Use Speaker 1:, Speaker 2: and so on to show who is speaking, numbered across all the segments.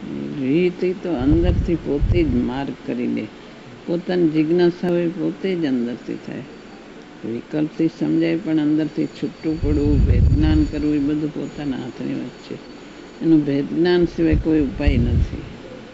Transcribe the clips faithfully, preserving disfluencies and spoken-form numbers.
Speaker 1: રીતિ તો અંદરથી પોતે જ માર્ગ કરી લે. પોતાની જિજ્ઞાસા હોય પોતે જ અંદરથી થાય. વિકલ્પથી સમજાય પણ અંદરથી છૂટું પડવું, ભેદજ્ઞાન કરવું એ બધું પોતાના હાથની વાત છે. એનું ભેદજ્ઞાન સિવાય કોઈ ઉપાય નથી.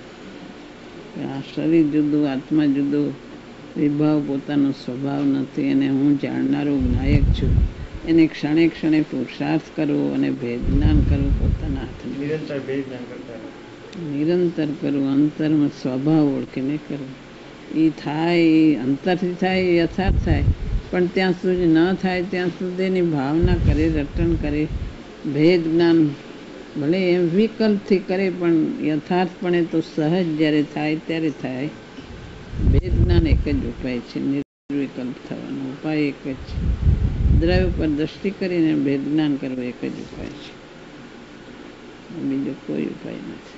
Speaker 1: આ શરીર જુદું, આત્મા જુદું, વિભાવ પોતાનો સ્વભાવ નથી અને હું જાણનારું નાયક છું. એને ક્ષણે ક્ષણે પુરુષાર્થ કરવો અને ભેદજ્ઞાન કરવું પોતાના હાથની
Speaker 2: નિરંતર ભેદજ્ઞાન કરતા
Speaker 1: નિરંતર કરવું, અંતરમાં સ્વભાવ ઓળખીને કરવું. એ થાય એ અંતરથી થાય એ યથાર્થ થાય, પણ ત્યાં સુધી ન થાય ત્યાં સુધી એની ભાવના કરે, રટણ કરે, ભેદ જ્ઞાન ભલે એમ વિકલ્પથી કરે પણ યથાર્થપણે તો સહજ જ્યારે થાય ત્યારે થાય. ભેદ જ્ઞાન એક જ ઉપાય છે, નિર્વિકલ્પ થવાનો ઉપાય એક જ છે. દ્રવ્ય પર દ્રષ્ટિ કરીને ભેદ જ્ઞાન કરવું એક જ ઉપાય છે, બીજો કોઈ ઉપાય નથી.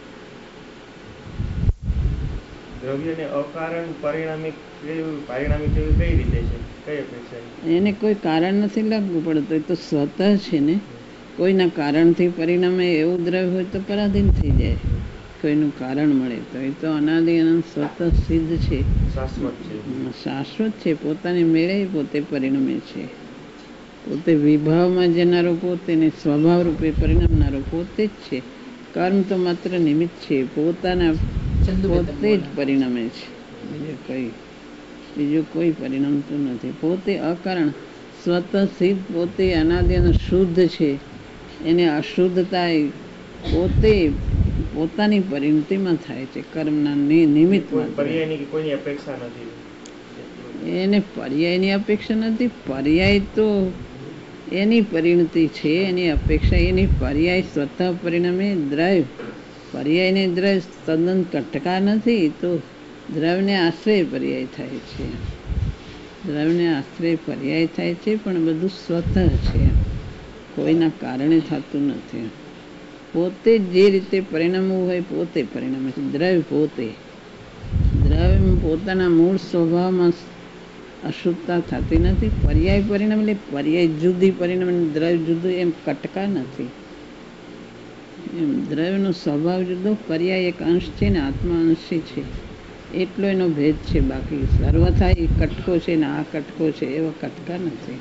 Speaker 2: દ્રવ્યને અકારણ પરિણામિક પારિણામિક કઈ રીતે છે? કઈ અપેક્ષા? એને
Speaker 1: કોઈ કારણ નથી લાગવું પડતું, એ તો સ્વતઃ છે ને. કોઈના કારણથી પરિણામે એવું દ્રવ્ય હોય તો પરાધીન થઈ જાય. કોઈનું કારણ મળે તો એ તો અનાદિ અનંત સ્વતઃ સિદ્ધ છે,
Speaker 2: શાશ્વત છે.
Speaker 1: શાશ્વત છે. પોતાની મેળે પોતે પરિણમે છે. પોતે વિભાવમાં જનારો પોતે ને સ્વભાવ રૂપે પરિણમનારો પોતે જ છે. કર્મ તો માત્ર નિમિત્ત છે, પોતાના પોતે જ પરિણમે છે. બીજું કઈ બીજું કોઈ પરિણમતું નથી. પોતે અકારણ સ્વતઃ સિદ્ધ, પોતે અનાદિ અનંત શુદ્ધ છે. એને અશુદ્ધતા પોતે પોતાની પરિણતિમાં થાય છે, કર્મના નિમિત્તમાં.
Speaker 2: કોઈની અપેક્ષા નથી,
Speaker 1: એને પર્યાયની અપેક્ષા નથી. પર્યાય તો એની પરિણતિ છે, એની અપેક્ષા એની પર્યાય સ્વતઃ પરિણમે દ્રવ્ય. પર્યાયને દ્રવ્ય તદ્દન કટકા નથી, તો દ્રવ્યને આશ્રય પર્યાય થાય છે. દ્રવ્યને આશ્રય પર્યાય થાય છે, પણ બધું સ્વતઃ છે, કોઈના કારણે થતું નથી. પોતે જે રીતે પરિણમવું હોય પોતે પરિણમે છે. દ્રવ્ય પોતે દ્રવ્ય પોતાના મૂળ સ્વભાવમાં અશુદ્ધતા થતી નથી. પર્યાય પરિણામ એટલે પર્યાય જુદી પરિણામ, દ્રવ્ય જુદું, એમ કટકા નથી. એમ દ્રવ્યનો સ્વભાવ જુદો, પર્યાય એક અંશ છે ને આત્મા અંશી છે, એટલો એનો ભેદ છે. બાકી સર્વથા એ કટકો છે ને આ કટકો છે એવા કટકા નથી.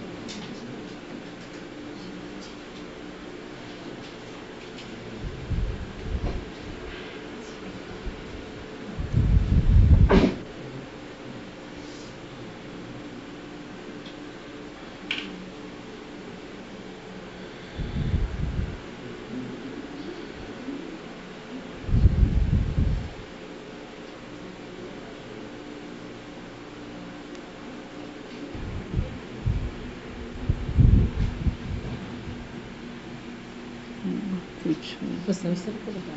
Speaker 3: બસ નમસ્તે.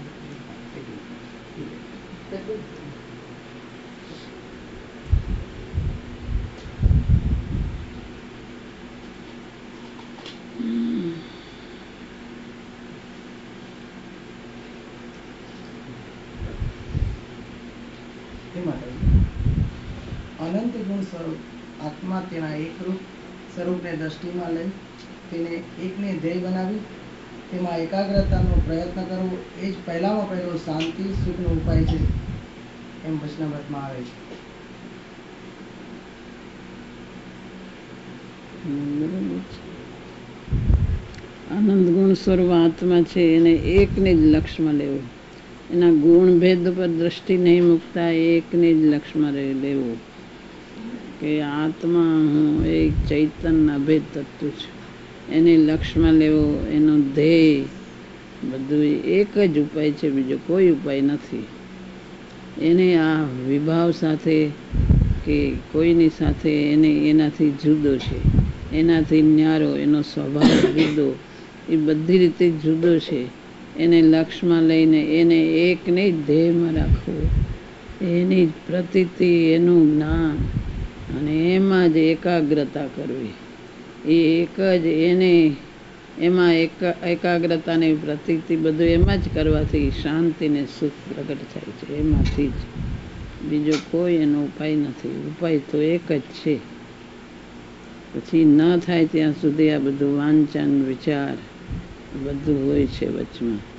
Speaker 4: અનંત ગુણ સ્વરૂપ આત્મા તેના એકરૂપ સ્વરૂપને દ્રષ્ટિમાં લઈ તેને એકને ધ્યેય બનાવી તેમાં એકાગ્રતાનો પ્રયત્ન કરવો એ જ પહેલામાં પહેલો શાંતિ સુખનો ઉપાય છે, એમ વચનામૃતમાં આવે છે.
Speaker 1: આનંદ ગુણ સ્વરૂપ આત્મા છે, એને એકને જ લક્ષમાં લેવું. એના ગુણ ભેદ પર દ્રષ્ટિ નહીં મૂકતા એકને જ લક્ષમાં લેવું કે આત્મા હું એક ચૈતન્ય અભેદ તત્વ છું. એને લક્ષમાં લેવો, એનો ધ્યેય બધું એક જ ઉપાય છે, બીજો કોઈ ઉપાય નથી. એને આ વિભાવ સાથે કે કોઈની સાથે એને એનાથી જુદો છે, એનાથી ન્યારો, એનો સ્વભાવ જુદો, એ બધી રીતે જુદો છે. એને લક્ષમાં લઈને એને એકને જ ધ્યેયમાં રાખવું, એની જ પ્રતીતિ, એનું જ્ઞાન અને એમાં જ એકાગ્રતા કરવી. એ એક જ એને એમાં એક એકાગ્રતાની પ્રતીતિ બધું એમાં જ કરવાથી શાંતિ ને સુખ પ્રગટ થાય છે. એમાંથી જ બીજો કોઈ એનો ઉપાય નથી. ઉપાય તો એક જ છે. પછી ન થાય ત્યાં સુધી આ બધું વાંચન વિચાર બધું હોય છે વચમાં.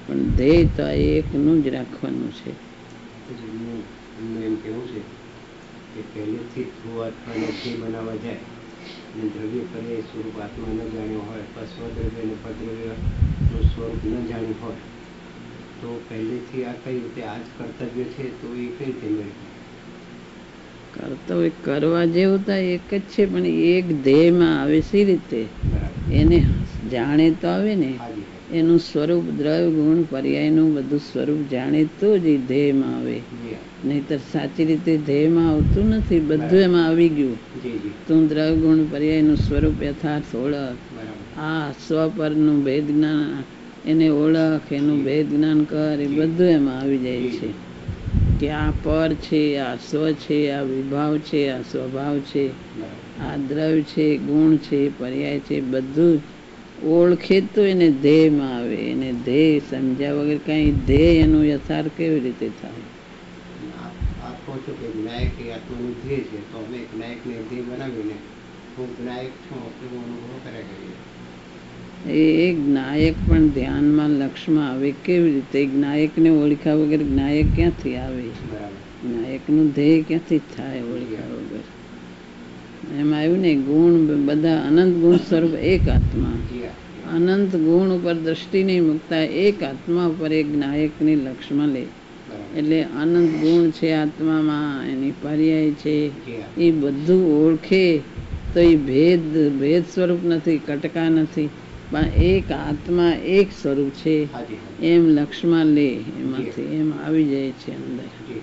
Speaker 1: પણ ધ્યેય તો આ એકનું જ રાખવાનું છે.
Speaker 5: એમનું એમનું એમ કહેવું છે કે પહેલેથી જ ધ્રુવ આત્માને ધ્યેય બનાવવા જાય અને દ્રવ્ય પર્યાય સ્વરૂપ આત્મા ન જાણ્યો હોય અથવા સ્વદ્રવ્ય અને પરદ્રવ્યનું સ્વરૂપ ન જાણ્યું હોય તો પહેલેથી આ કઈ રીતે આ જ કર્તવ્ય છે તો એ કઈ રીતે મેળવે?
Speaker 1: કર્તવ્ય કરવા જેવું તો એક જ છે, પણ એક ધ્યેયમાં આવે સી રીતે
Speaker 5: બરાબર.
Speaker 1: એને જાણે તો આવે ને,
Speaker 5: હાજી
Speaker 1: એનું સ્વરૂપ દ્રવ્ય ગુણ પર્યાયનું બધું સ્વરૂપ જાણે તો જ એ ધ્યેયમાં આવે.
Speaker 5: જી
Speaker 1: નહીતર સાચી રીતે ધ્યેયમાં આવતું નથી. બધું એમાં આવી ગયું.
Speaker 5: જી જી
Speaker 1: તું દ્રવ્ય ગુણ પર્યાયનું સ્વરૂપ યથાર્થ ઓળખ,
Speaker 5: બરાબર.
Speaker 1: આ સ્વપરનું ભેદ જ્ઞાન એને ઓળખ, એનું ભેદ જ્ઞાન કર, એ બધું એમાં આવી જાય છે કે આ પર છે, આ સ્વ છે, આ વિભાવ છે, આ સ્વભાવ છે,
Speaker 5: બરાબર.
Speaker 1: આ દ્રવ્ય છે, ગુણ છે, પર્યાય છે, બધું ઓળખે તો એને ધ્યેયમાં આવે. એને ધ્યેય સમજ્યા વગર કાંઈ ધ્યેય એનું યથાર્થ કેવી રીતે થાય?
Speaker 5: આપ આપ કહો છો કે જ્ઞાયક એ આત્માનું ધ્યેય છે તો અમે જ્ઞાયકને ધ્યેય બનાવીને હું જ્ઞાયક છું એવો અનુભવ કર્યા કરીએ.
Speaker 1: એ એક જ્ઞાયક પણ ધ્યાનમાં લક્ષમાં આવે કેવી રીતે? જ્ઞાયકને ઓળખ્યા વગર જ્ઞાયક ક્યાંથી આવે?
Speaker 5: બરાબર.
Speaker 1: જ્ઞાયકનું ધ્યેય ક્યાંથી થાય ઓળખ્યા વગર? એમ આવ્યું ને, ગુણ બધા અનંત ગુણ સ્વરૂપ એક આત્મા,
Speaker 5: જી હા.
Speaker 1: અનંત ગુણ ઉપર દ્રષ્ટિ નહીં મૂકતા એક આત્મા ઉપર એક જ્ઞાયકની લક્ષમાં લે.
Speaker 5: બરાબર.
Speaker 1: એટલે અનંત ગુણ છે આત્મામાં, એની પર્યાય છે,
Speaker 5: જી હા.
Speaker 1: એ બધું ઓળખે તો એ ભેદ ભેદ સ્વરૂપ નથી, કટકા નથી, પણ એક આત્મા એક સ્વરૂપ છે
Speaker 5: હાજી હાજી
Speaker 1: એમ લક્ષમાં લે. એમાંથી એમ આવી જાય છે અંદર.
Speaker 5: જી.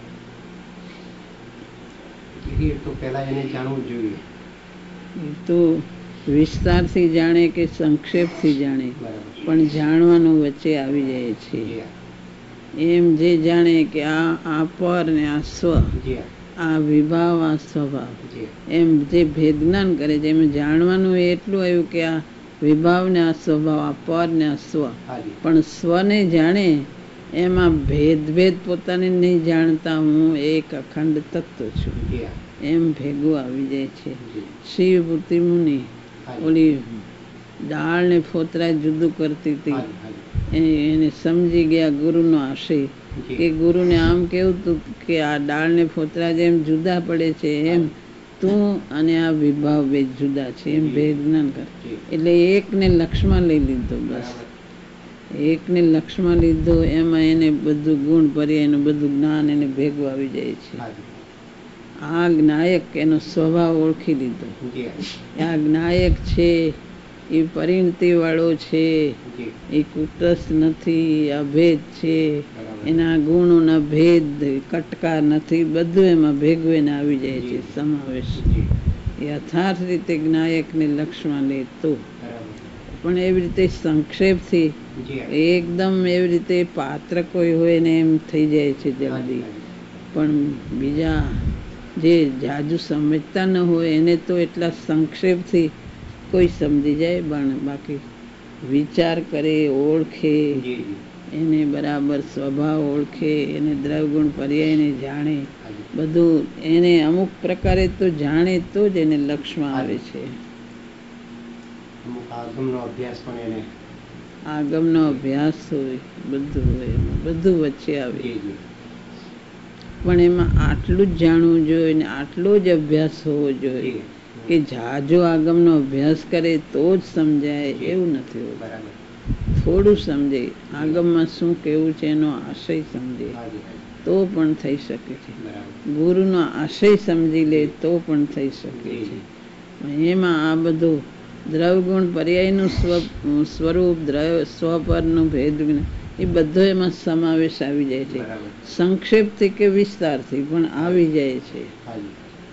Speaker 5: એ તો પહેલા એને જાણવું જ જોઈએ.
Speaker 1: એ તો વિસ્તારથી જાણે કે સંક્ષેપથી જાણે,
Speaker 5: બરાબર.
Speaker 1: પણ જાણવાનું વચ્ચે આવી જાય છે.
Speaker 5: જી હા.
Speaker 1: એમ જે જાણે કે આ આ પર ને આ સ્વ,
Speaker 5: જી હા.
Speaker 1: આ વિભાવ, આ સ્વભાવ,
Speaker 5: જી
Speaker 1: એમ જે ભેદ જ્ઞાન કરે છે, એમ જાણવાનું એટલું આવ્યું કે આ વિભાવ ને આ સ્વભાવ, આ પર ને આ સ્વ,
Speaker 5: હાજી
Speaker 1: પણ સ્વને જાણે એમાં ભેદ ભેદ પોતાને નહીં જાણતા હું એક અખંડ તત્વ છું
Speaker 5: જી હા.
Speaker 1: એમ ભેગું આવી જાય છે.
Speaker 5: જી
Speaker 1: શિવભૂતિ મુનિ
Speaker 5: હાજી
Speaker 1: ઓલી દાળ ને ફોતરા જુદું કરતી હતી,
Speaker 5: હાજી હાજી
Speaker 1: એ- એને સમજી ગયા ગુરુનો આશય કે
Speaker 5: જી
Speaker 1: ગુરુને આમ કેવું તું કે આ દાળ ને ફોતરા જેમ જુદા પડે છે એમ તું અને આ વિભાવ બે જુદા છે એમ ભેદ જ્ઞાન કર.
Speaker 5: જી.
Speaker 1: એટલે એકને લક્ષમાં લઈ લીધો. બસ
Speaker 5: બરાબર.
Speaker 1: એકને લક્ષમાં લીધો, એમાં એને બધું ગુણ પર્યાય એનું બધું જ્ઞાન એને ભેગું આવી જાય છે.
Speaker 5: હાજી
Speaker 1: આ જ્ઞાયક એનો સ્વભાવ ઓળખી લીધો.
Speaker 5: જી હા.
Speaker 1: આ જ્ઞાયક છે એ પરિણતિ વાળો છે,
Speaker 5: જી
Speaker 1: એ કુટસ્થ નથી, અભેદ છે,
Speaker 5: બરાબર.
Speaker 1: એના ગુણોના ભેદ કટકા નથી, બધું એમાં ભેગું એને આવી જાય છે, સમાવેશ.
Speaker 5: જી
Speaker 1: યથાર્થ રીતે જ્ઞાયકને લક્ષમાં લે તો.
Speaker 5: બરાબર.
Speaker 1: પણ એવી રીતે સંક્ષેપથી
Speaker 5: જી હા.
Speaker 1: એકદમ એવી રીતે પાત્ર કોઈ હોય ને એમ થઈ જાય છે
Speaker 5: હાજી
Speaker 1: જલ્દી.
Speaker 5: હાજી
Speaker 1: પણ બીજા જે જાજુ સમજતા ન હોય એને તો એટલા સંક્ષેપથી કોઈ સમજી જાય, પણ બાકી વિચાર કરે, ઓળખે,
Speaker 5: જી જી
Speaker 1: એને બરાબર સ્વભાવ ઓળખે, એને દ્રવગુણ પર્યાયને જાણે,
Speaker 5: હાજી
Speaker 1: બધું એને અમુક પ્રકારે તો જાણે તો જ એને લક્ષમાં આવે છે.
Speaker 5: અમુક આગમનો અભ્યાસ પણ એને
Speaker 1: આગમનો અભ્યાસ હોય, બધું હોય, એમાં બધું વચ્ચે આવે.
Speaker 5: જી જી
Speaker 1: પણ એમાં આટલું જ જાણવું જોઈએ ને આટલો જ અભ્યાસ હોવો જોઈએ
Speaker 5: જી
Speaker 1: કે જાજો આગમનો અભ્યાસ કરે તો જ સમજાય એવું નથી હોતું.
Speaker 5: બરાબર.
Speaker 1: થોડું સમજે, આગમમાં શું કેવું છે એનો આશય સમજે
Speaker 5: હાજી હાજી
Speaker 1: તો પણ થઈ શકે છે.
Speaker 5: બરાબર.
Speaker 1: ગુરુનો આશય સમજી લે તો પણ થઈ શકે
Speaker 5: જી
Speaker 1: છે.
Speaker 5: જી
Speaker 1: પણ એમાં આ બધું દ્રવગુણ પર્યાયનું સ્વ સ્વરૂપ, દ્રવ સ્વપરનું ભેદ જ્ઞાન, એ બધો એમાં સમાવેશ આવી જાય છે.
Speaker 5: બરાબર.
Speaker 1: સંક્ષેપથી કે વિસ્તારથી પણ આવી જાય છે.
Speaker 5: હાજી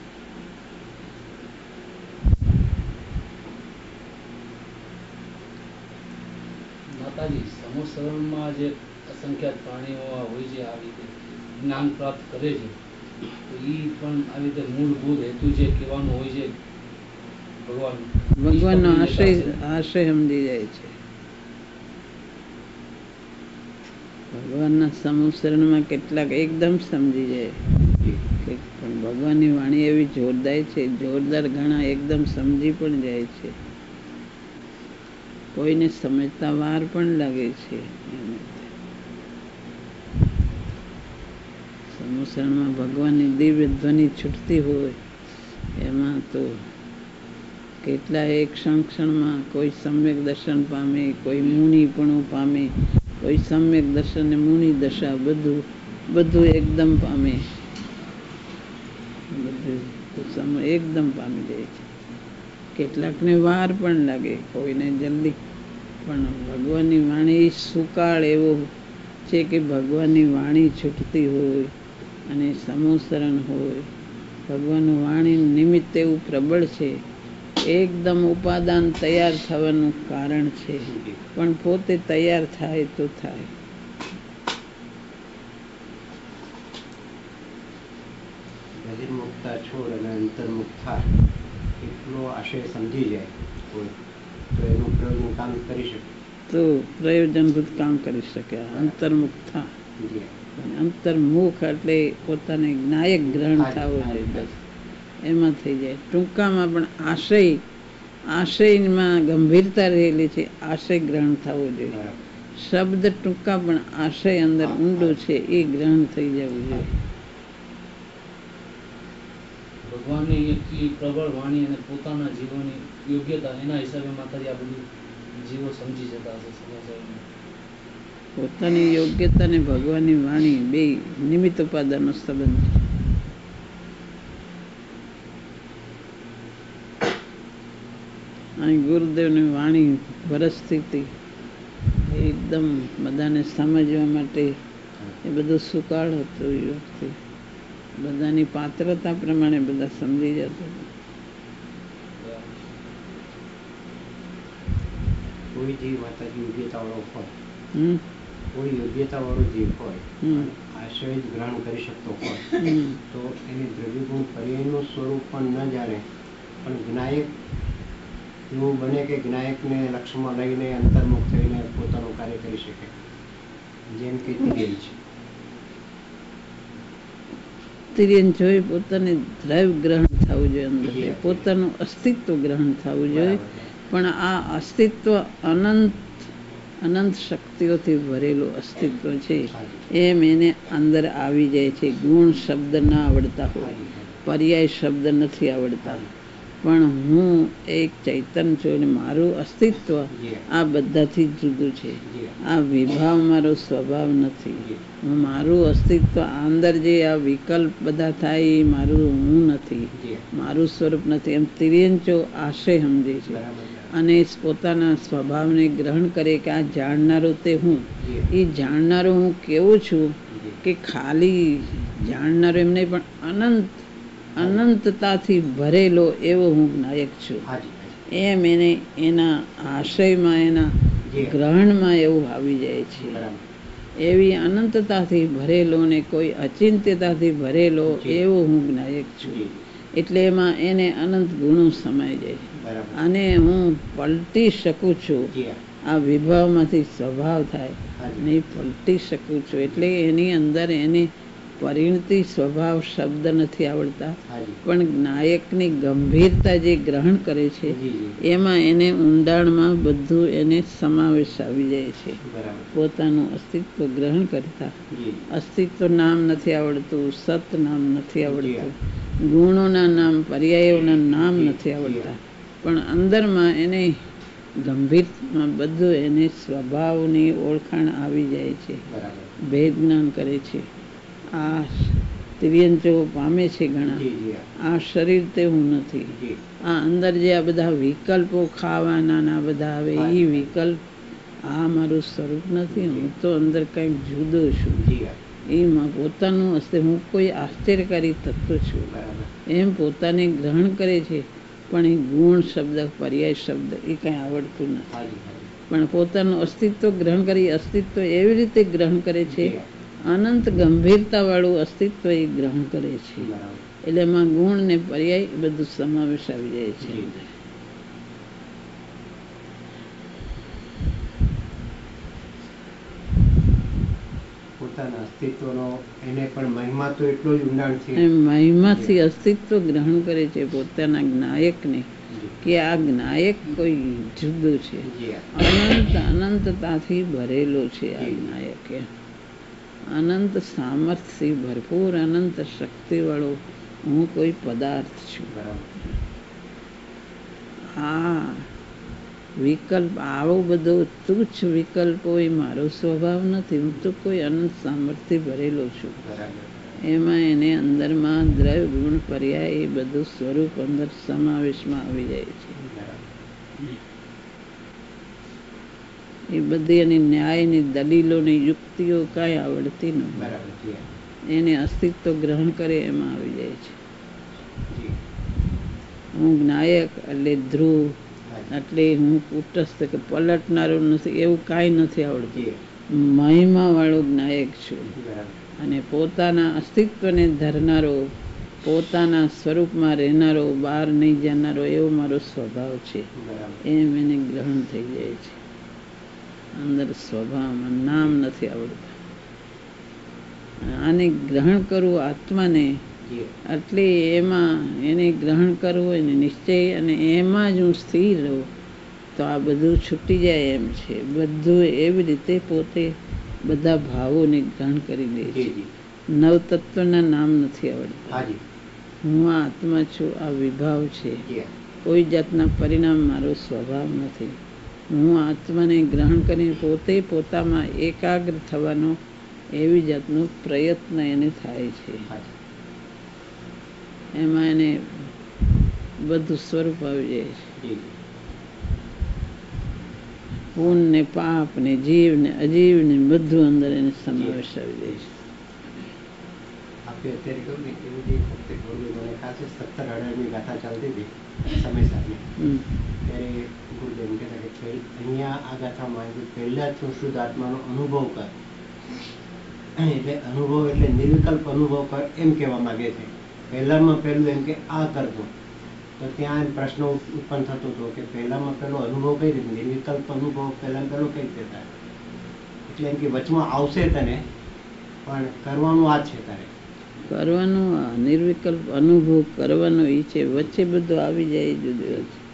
Speaker 3: માતાજી સમુસરણમાં જે અસંખ્યાત પ્રાણીઓ હોય છે, આવી રીતે જ્ઞાન પ્રાપ્ત કરે છે, તો એ પણ આવી રીતે મૂળભૂત હેતુ જે કહેવાનું હોય છે ભગવાન
Speaker 1: ભગવાનનો આશય આશય સમજી જાય છે. ભગવાનના સમુસરણમાં કેટલાક એકદમ સમજી જાય
Speaker 5: જી
Speaker 1: કે પણ ભગવાનની વાણી એવી જોરદાર છે, જોરદાર ઘણા એકદમ સમજી પણ જાય છે. કોઈને સમજતા વાર પણ લાગે છે. સમુસરણમાં ભગવાનની દિવ્ય ધ્વનિ છૂટતી હોય એમાં તો કેટલા એક ક્ષણ ક્ષણમાં કોઈ સમ્યક દર્શન પામે, કોઈ મુનિપણું પામે, કોઈ સમ્યક દર્શન ને મુનિ દશા, બધું બધું એકદમ પામે, બધું એકદમ પામી જાય છે. કેટલાકને વાર પણ લાગે, કોઈને જલ્દી, પણ ભગવાનની વાણી સુકાળ એવો છે કે ભગવાનની વાણી છૂટતી હોય અને સમુસરણ હોય. ભગવાનનું વાણી નિમિત્ત એવું પ્રબળ છે, એકદમ ઉપાદાન તૈયાર થવાનું કારણ છે, પણ પોતે તૈયાર થાય તો થાય.
Speaker 5: બહિર્મુખતા છોડ અને અંતર્મુખ થાય એટલો આશય સમજી જાય કોઈ તો એનું પ્રયોગનું કામ કરી શકે,
Speaker 1: તો પ્રયોજનભૂત કામ કરી શકે. અંતર્મુખ થા, અંતર્મુખ એટલે પોતાને જ્ઞાયક ગ્રહણ થવો જોઈએ, બસ એમાં થઈ જાય. ટૂંકામાં પણ આશય આશયમાં ગંભીરતા રહેલી છે, આશય ગ્રહણ થવો જોઈએ. શબ્દ ટૂંકા પણ આશય અંદર ઊંડો છે એ ગ્રહણ થઈ જવું જોઈએ.
Speaker 3: ભગવાનની એટલી પ્રબળ વાણી અને પોતાના જીવોની યોગ્યતા એના હિસાબે માતાજી આ બધું જીવો સમજી જતા હશે સમાચારમાં.
Speaker 1: પોતાની યોગ્યતા અને ભગવાનની વાણી બે નિમિત્ત ઉપાદાનનો સંબંધ છે. અહીં ગુરુદેવની વાણી વરસતી હતી, એકદમ બધાને સમજવા માટે એ બધું સુકાળ હતું. એ વખતે બધાની પાત્રતા પ્રમાણે બધા સમજી જતા.
Speaker 5: કોઈ જીવ માતાજી યોગ્યતા વાળો હોય,
Speaker 1: હમ
Speaker 5: કોઈ યોગ્યતા વાળો જીવ હોય,
Speaker 1: હમ
Speaker 5: આશય જ ગ્રહણ કરી શકતો હોય
Speaker 1: હમ
Speaker 5: તો એને દ્રવ્યગુણ પર્યાયનું સ્વરૂપ પણ ન જાણે પણ જ્ઞાયક એવું બને કે જ્ઞાયકને લક્ષ્યમાં લઈને અંતર્મુખ થઈને પોતાનું કાર્ય કરી શકે, જેમ કે તિર્યન છે.
Speaker 1: તિર્યન જોઈ પોતાને દ્રવ્ય ગ્રહણ થવું જોઈએ, અંદર પોતાનું અસ્તિત્વ ગ્રહણ થવું જોઈએ. પણ આ અસ્તિત્વ અનંત અનંત શક્તિઓથી ભરેલું અસ્તિત્વ છે, એમ એને અંદર આવી જાય છે. ગુણ શબ્દ ના આવડતા હોય, પર્યાય શબ્દ નથી આવડતા, પણ હું એક ચૈતન્ય છું અને મારું અસ્તિત્વ આ બધાથી જુદું છે. આ વિભાવ મારો સ્વભાવ નથી. હું મારું અસ્તિત્વ અંદર જે આ વિકલ્પ બધા થાય એ મારું હું નથી, મારું સ્વરૂપ નથી. એમ તિર્યંચો આશય સમજે છે અને પોતાના સ્વભાવને ગ્રહણ કરે કે આ જાણનારો તે હું. એ જાણનારો હું કેવું છું કે ખાલી જાણનારો એમ નહીં પણ અનંત અનંતતાથી ભરેલો એવો હું નાયક છું. એમ એને એના આશયમાં એના ગ્રહણમાં એવું આવી જાય છે. એવી અનંતતાથી ભરેલો ને કોઈ અચિંત્યતાથી ભરેલો એવો હું નાયક છું. એટલે એમાં એને અનંત ગુણો સમાઈ જાય અને હું પલટી શકું છું. આ વિભાવમાંથી સ્વભાવ થાય ને પલટી શકું છું. એટલે એની અંદર એને પરિણતિ સ્વભાવ શબ્દ નથી આવડતા, પણ નાયકની ગંભીરતા જે ગ્રહણ કરે છે એમાં એને ઊંડાણમાં બધું એને સમાવેશ આવી જાય છે. પોતાનું અસ્તિત્વ ગ્રહણ કરતા અસ્તિત્વ નામ નથી આવડતું, સત નામ નથી આવડતું, ગુણોના નામ પર્યાયોના નામ નથી આવડતા, પણ અંદરમાં એને ગંભીરમાં બધું એને સ્વભાવની ઓળખાણ આવી જાય છે, ભેદ જ્ઞાન કરે છે. આ તિર્યંચો પામે છે ઘણા. આ શરીર તે હું નથી. આ અંદર જે આ બધા વિકલ્પો ખાવાના બધા આવે એ વિકલ્પ આ મારું સ્વરૂપ નથી. હું તો અંદર કંઈક જુદો છું. એમાં પોતાનું હસ્તે હું કોઈ આશ્ચર્યકારી તત્વ છું એમ પોતાને ગ્રહણ કરે છે. પણ એ ગુણ શબ્દ પર્યાય શબ્દ એ કંઈ આવડતું નથી. પણ પોતાનું અસ્તિત્વ ગ્રહણ કરી અસ્તિત્વ એવી રીતે ગ્રહણ કરે છે, અનંત ગંભીરતા વાળું અસ્તિત્વ એ ગ્રહણ કરે છે. એટલે એમાં ગુણ ને પર્યાય બધું સમાવેશ આવી જાય છે.
Speaker 5: પોતાના અસ્તિત્વનો એને પણ મહિમા તો એટલો જ ઊંડાણથી
Speaker 1: મહિમાથી અસ્તિત્વ ગ્રહણ કરે છે પોતાના જ્ઞાયકને, કે આ જ્ઞાયક કોઈ જુદો છે, અનંત અનંતતાથી ભરેલો છે આ જ્ઞાયક. અનંત સામર્થ્યથી ભરપૂર અનંત શક્તિવાળો હું કોઈ પદાર્થ છું. આ વિકલ્પ આવો બધો તુચ્છ વિકલ્પો એ મારો સ્વભાવ નથી. હું તો કોઈ અનંત સામર્થ્ય ભરેલો છું. એમાં એને અંદરમાં દ્રવ્ય ગુણ પર્યાય એ બધું સ્વરૂપ અંદર સમાવેશમાં આવી જાય છે. એ બધી એની ન્યાયની દલીલોની યુક્તિઓ કાંઈ આવડતી નથી. એને અસ્તિત્વ ગ્રહણ કરે એમાં આવી જાય છે. હું નાયક એટલે ધ્રુવ એટલે હું કુટસ્થ કે પલટનારું નથી એવું કાંઈ નથી આવડતું. મહિમા વાળો નાયક છું અને પોતાના અસ્તિત્વને ધરનારો, પોતાના સ્વરૂપમાં રહેનારો, બહાર નહીં જનારો એવો મારો સ્વભાવ છે. એમ એને ગ્રહણ થઈ જાય છે. અંદર સ્વભાવમાં નામ નથી આવડતા. આને ગ્રહણ કરવું આત્માને એટલે એમાં એને ગ્રહણ કરવું એને નિશ્ચય અને એમાં જ હું સ્થિર રહું તો આ બધું છૂટી જાય એમ છે. બધું એવી રીતે પોતે બધા ભાવોને ગ્રહણ કરી લે છે. નવતત્વના નામ નથી આવડતા. હું આ આત્મા છું, આ વિભાવ છે. કોઈ જાતના પરિણામ મારો સ્વભાવ નથી. હું આત્માને ગ્રહણ કરીને પોતે પોતામાં એકાગ્ર થવાનો એવી જાતનો પ્રયત્ન એને થાય છે. એમાં એને બધું સ્વરૂપ આવી જાય છે. પૂન ને પાપ ને જીવ ને અજીવ ને બધું અંદર એને સમાવેશ આવી જાય છે.
Speaker 5: આપણે અત્યારે કહ્યું ને એવું જે વખતે ગુરુદેવ મને ખાસ સત્તર અઢારની ગાથા ચાલતી હતી સમય સાથે ત્યારે ગુરુદેવ કહેતા કે અહીંયા આ ગાથામાં પહેલા જ તું શુદ્ધ આત્માનો અનુભવ કર. એટલે અનુભવ એટલે નિર્વિકલ્પ અનુભવ કર એમ કહેવા માંગે છે. પહેલામાં પહેલું એમ કે આ કરતો તો ત્યાં પ્રશ્ન ઉત્પન્ન થતો હતો કે પહેલામાં પહેલો અનુભવ કઈ રીતે, નિર્વિકલ્પ અનુભવ પહેલા પહેલો કઈ રીતે થાય. એટલે એમ કે વચમાં આવશે તને પણ કરવાનું આ છે તારે
Speaker 1: કરવાનો. નિર્વિકલ્પ અનુભવ કરવાનો એ છે. વચ્ચે બધું આવી જાય જુદું છે.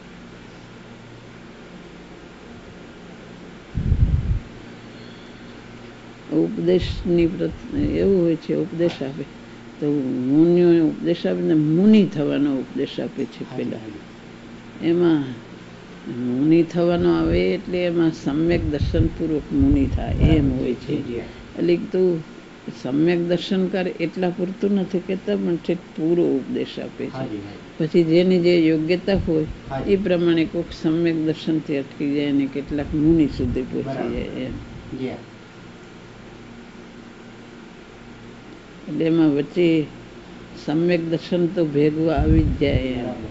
Speaker 1: ઉપદેશની એવું હોય છે, ઉપદેશ આપે તો મુનિઓને ઉપદેશ આપીને મુનિ થવાનો ઉપદેશ આપે છે. પેલા એમાં મુનિ થવાનો આવે એટલે એમાં સમ્યક દર્શન પૂર્વક મુનિ થાય એમ હોય છે. એટલે તું સમ્યક દર્શન કર એટલા પૂરતું નથી કહેતા પણ ઠીક પૂરો ઉપદેશ આપે છે. પછી જેની જે યોગ્યતા હોય એ પ્રમાણે કોઈક સમ્યક દર્શનથી અટકી જાય અને કેટલાક મુનિ સુધી પહોંચી જાય એમ. એટલે એમાં વચ્ચે સમ્યક દર્શન તો ભેગું આવી જ જાય એમ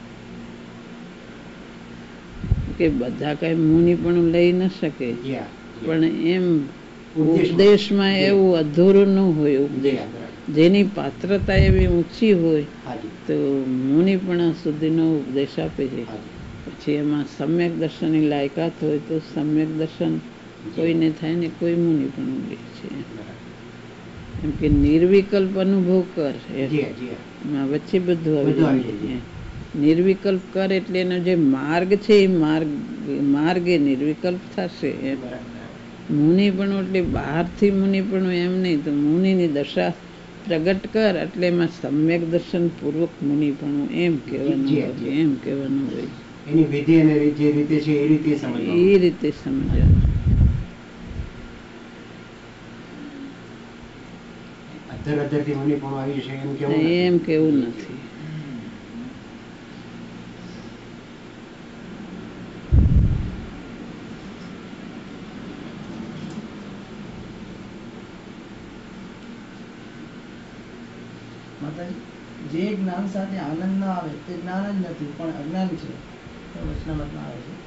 Speaker 1: કે બધા કઈ મુનિ પણ લઈ ન શકે પણ એમ ઉપદેશમાં એવું અધૂરું ન હોય. ઉપદેશ જેની પાત્રતા એવી ઊંચી હોય તો મુનિ પણ સુધીનો ઉપદેશ આપે છે. પછી એમાં સમ્યક દર્શનની લાયકાત હોય તો સમ્યક દર્શન કોઈને થાય ને કોઈ મુનિ પણ લે છે. એમ કે નિર્વિકલ્પ અનુભવ કર એમાં વચ્ચે બધું આવી જાય. નિર્વિકલ્પ કર એટલે એનો જે માર્ગ છે એ માર્ગ માર્ગે નિર્વિકલ્પ થશે એમ. મુનિ પણ એટલે બહારથી મુનિ પણ એમ નહીં તો મુનિની દશા પ્રગટ કર એટલે એમાં સમ્યક દર્શન પૂર્વક મુનિ પણ એમ કહેવાનું હોય એમ કહેવાનું હોય.
Speaker 5: એની વિધિ અને જે રીતે છે એ રીતે સમજવાનું.
Speaker 1: એ રીતે સમજવાનું.
Speaker 5: અધર અધરથી મુનિ પણ આવી છે એમ કેવું
Speaker 1: એમ કેવું નથી.
Speaker 4: જે જ્ઞાન સાથે આનંદ ના આવે તે જ્ઞાન જ નથી પણ અજ્ઞાન છે. વચનામૃતમાં આવે છે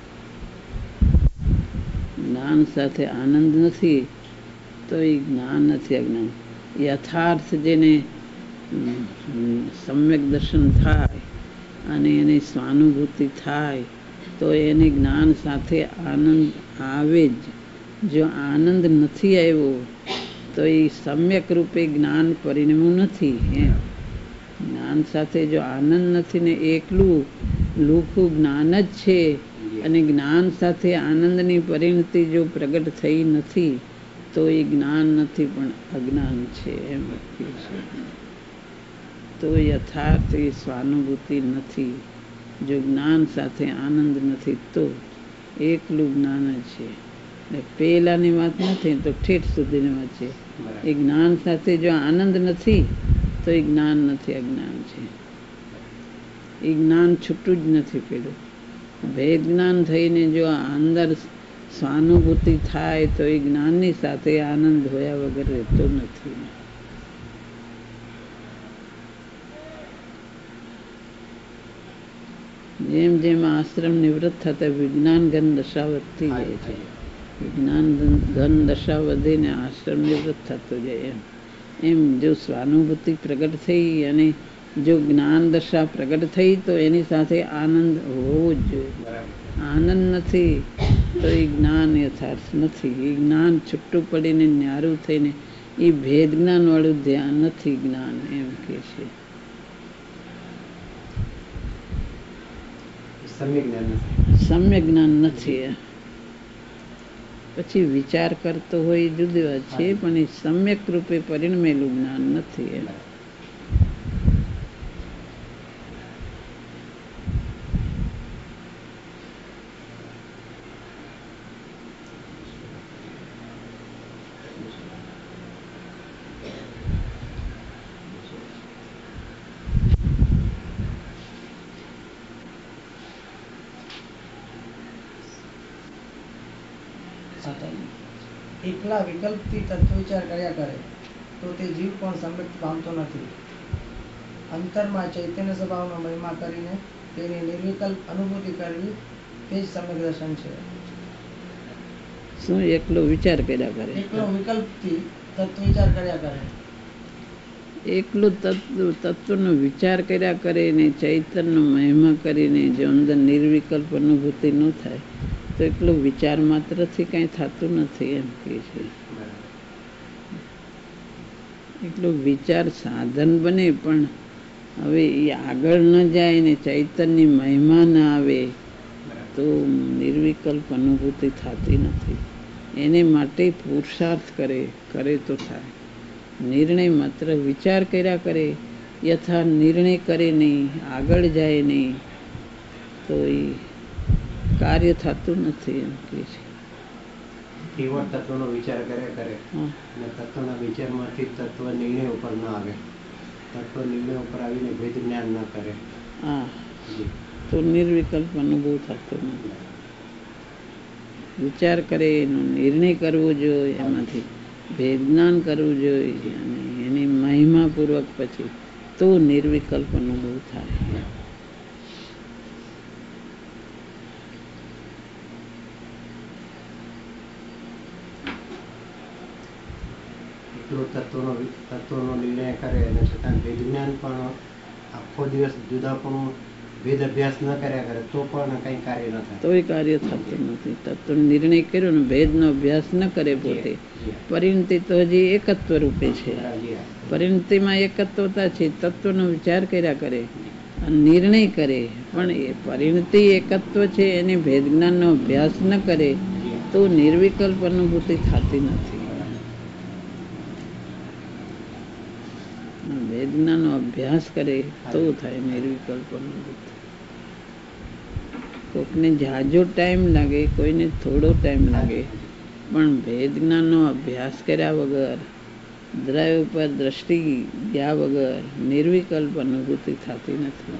Speaker 1: જ્ઞાન સાથે આનંદ નથી તો એ જ્ઞાન નથી, અજ્ઞાન. યથાર્થ જેને સમ્યક દર્શન થાય અને એની સ્વાનુભૂતિ થાય તો એને જ્ઞાન સાથે આનંદ આવે જ. જો આનંદ નથી આવ્યો તો એ સમ્યક રૂપે જ્ઞાન પરિણમ્યું નથી એમ. જ્ઞાન સાથે જો આનંદ નથી ને એકલું લુખું જ્ઞાન જ છે અને જ્ઞાન સાથે આનંદની પરિણતિ જો પ્રગટ થઈ નથી તો એ જ્ઞાન નથી પણ અજ્ઞાન છે એમ લખ્યું છે. તો યથાર્થ એ સ્વાનુભૂતિ નથી. જો જ્ઞાન સાથે આનંદ નથી તો એકલું જ્ઞાન જ છે. એટલે પેલાની વાત નથી તો ઠેઠ સુધીની વાત છે. એ જ્ઞાન સાથે જો આનંદ નથી તો એ જ્ઞાન નથી, અજ્ઞાન છે. એ જ્ઞાન છૂટું જ નથી પેલું. ભેદ જ્ઞાન થઈને જો અંદર સ્વાનુભૂતિ થાય તો એ જ્ઞાનની સાથે આનંદ હોયા વગર રહેતો નથી. જેમ જેમ આશ્રમ નિવૃત્ત થતા વિજ્ઞાન ઘન દશા વધતી જાય છે. વિજ્ઞાન ઘન દશા વધીને આશ્રમ નિવૃત્ત થતો જાય એમ એમ જો સ્વાનુભૂતિ પ્રગટ થઈ અને જો જ્ઞાન દશા પ્રગટ થઈ તો એની સાથે આનંદ હોવો જ જોઈએ. આનંદ નથી તો એ જ્ઞાન યથાર્થ નથી. એ જ્ઞાન છૂટું પડીને ન્યારું થઈને એ ભેદ જ્ઞાન વાળું ધ્યાન નથી જ્ઞાન એમ કે છે. સમ્યક જ્ઞાન નથી. પછી વિચાર કરતો હોય જુદી વાત છે પણ એ સમ્યક રૂપે પરિણમેલું જ્ઞાન નથી એમ.
Speaker 4: એકલા વિકલ્પથી તત્વ વિચાર કર્યા કરે તો તે જીવ પણ સમ્યક પામતો નથી. અંતરમાં ચૈતન્ય સ્વભાવનો મહિમા કરીને તેની નિર્વિકલ્પ અનુભૂતિ કરવી તે જ સમ્યક દર્શન છે.
Speaker 1: શું એકલો વિચાર કર્યા કરે?
Speaker 4: એકલો વિકલ્પથી તત્વ વિચાર કર્યા કરે.
Speaker 1: એકલો તત્વ તત્વનો વિચાર કર્યા કરે ને ચૈતન્યનો મહિમા કરીને જો અંદર નિર્વિકલ્પ અનુભૂતિ ન થાય તો એટલો વિચાર માત્રથી કંઈ થતું નથી એમ કહે છે. એટલો વિચાર સાધન બને પણ હવે એ આગળ ન જાય ને ચૈતન્ય મહિમા ન આવે તો નિર્વિકલ્પ અનુભૂતિ થતી નથી. એને માટે પુરુષાર્થ કરે કરે તો થાય. નિર્ણય માત્ર વિચાર કર્યા કરે યથા નિર્ણય કરે નહીં, આગળ જાય નહીં તો એ કાર્ય થતું નથી એમ કે છે.
Speaker 5: કેવળ તત્વનો વિચાર કર્યા કરે અને તત્વના વિચારમાંથી તત્વ નિર્ણય ઉપર ન આવે, તત્વ નિર્ણય ઉપર આવીને ભેદ જ્ઞાન ન કરે
Speaker 1: હા તો નિર્વિકલ્પ અનુભવ થતો નથી. વિચાર કરે એનો નિર્ણય કરવો જોઈએ, એમાંથી ભેદ જ્ઞાન કરવું જોઈએ અને એની મહિમાપૂર્વક પછી તો નિર્વિકલ્પ અનુભવ થાય.
Speaker 5: તત્વનો તત્વનો નિર્ણય કરે અને છતાં ભેદ જ્ઞાન પણ આખો દિવસ જુદા પણ ભેદ અભ્યાસ ન કર્યા કરે તો પણ કઈ કાર્ય ન થાય.
Speaker 1: તો એ કાર્ય થતું નથી. તત્વ નિર્ણય કર્યો ને ભેદનો અભ્યાસ ન કરે પોતે પરિણતિ તો હજી એકત્વ રૂપે છે. પરિણતિમાં એકત્વતા છે. તત્વનો વિચાર કર્યા કરે અને નિર્ણય કરે પણ એ પરિણતિ એકત્વ છે એને ભેદ જ્ઞાનનો અભ્યાસ ન કરે તો નિર્વિકલ્પ અનુભૂતિ થતી નથી. વેદનાનો અભ્યાસ કરે તો થાય નિર્વિકલ્પ અનુભૂતિ. કોઈકને જાજો ટાઈમ લાગે, કોઈને થોડો ટાઈમ લાગે પણ વેદનાનો અભ્યાસ કર્યા વગર દ્રવ્ય ઉપર દ્રષ્ટિ ગયા વગર નિર્વિકલ્પ અનુભૂતિ થતી નથી.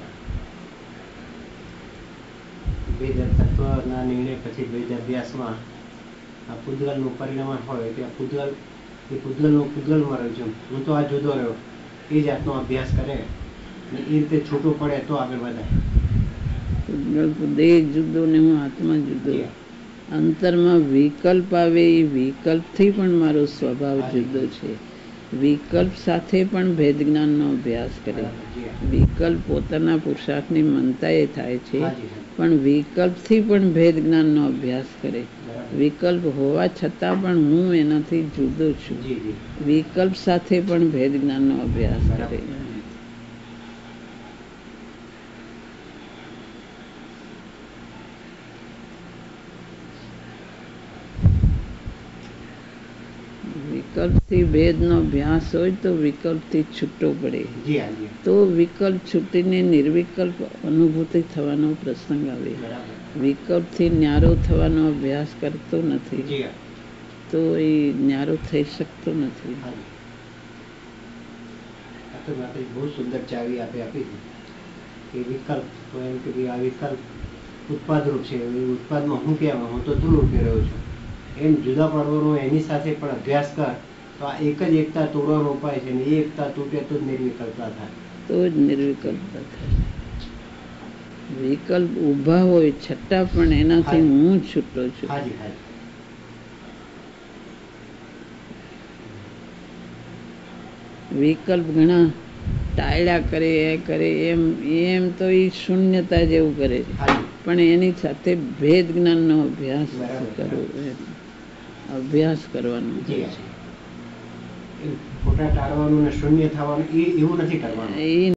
Speaker 5: વેદ તત્વના નિર્ણય પછી વેદ અભ્યાસમાં આ પૂતગલનું પરિણામ હોય કે પૂતગલ એ પૂતગલનું પૂતગલમાં રહ્યું છું, હું તો આ જુદો રહ્યો એ જાતનો અભ્યાસ કરે અને એ રીતે છૂટું પડે તો આગળ વધાય.
Speaker 1: દેહ જુદો ને હું આત્મા જુદો. અંતરમાં વિકલ્પ આવે એ વિકલ્પથી પણ મારો સ્વભાવ જુદો છે. વિકલ્પ સાથે પણ ભેદ જ્ઞાનનો અભ્યાસ કરે. વિકલ્પ પોતાના પુરુષાર્થની મનતાએ થાય છે પણ વિકલ્પથી પણ ભેદ જ્ઞાનનો અભ્યાસ કરે. વિકલ્પ હોવા છતાં પણ હું એનાથી જુદો છું. વિકલ્પ સાથે પણ ભેદ જ્ઞાનનો અભ્યાસ કરે. વિકલ્પથી ભેદનો અભ્યાસ હોય તો વિકલ્પથી છૂટો પડે.
Speaker 5: જી હા જી
Speaker 1: તો વિકલ્પ છૂટીને નિર્વિકલ્પ અનુભૂતિ થવાનો પ્રસંગ આવે.
Speaker 5: બરાબર.
Speaker 1: વિકલ્પથી ન્યારો થવાનો અભ્યાસ કરતો નથી
Speaker 5: જી હા
Speaker 1: તો એ ન્યારો થઈ શકતો નથી.
Speaker 5: હાજી. આ તો માતાજી બહુ સુંદર ચાવી આપે આપી હતી કે વિકલ્પ તો એમ કે ભાઈ આ વિકલ્પ ઉત્પાદરૂપ છે. એ ઉત્પાદમાં હું કહેવા હું તો ધૂળ ઉભી રહ્યો છું એમ જુદા પાડવાનો એની સાથે પણ અભ્યાસ કર તો આ એક જ એકતા તોડવાનો ઉપાય છે ને એ એકતા તૂટે તો જ નિર્વિકલ્પતા થાય.
Speaker 1: તો જ નિર્વિકલ્પતા થાય. વિકલ્પ ઊભા હોય છતાં પણ એનાથી હું છૂટો છું.
Speaker 5: હાજી હાજી
Speaker 1: વિકલ્પ ઘણા ટાળ્યા કરે એ કરે એમ એમ તો એ શૂન્યતા જેવું કરે છે
Speaker 5: હાજી
Speaker 1: પણ એની સાથે ભેદ જ્ઞાનનો અભ્યાસ
Speaker 5: બરાબર.
Speaker 1: કરવો એમ. અભ્યાસ કરવાનો
Speaker 5: જી હા. એ ખોટા ટાળવાનું ને શૂન્ય થવાનું એ એવું નથી કરવાનું.
Speaker 1: એ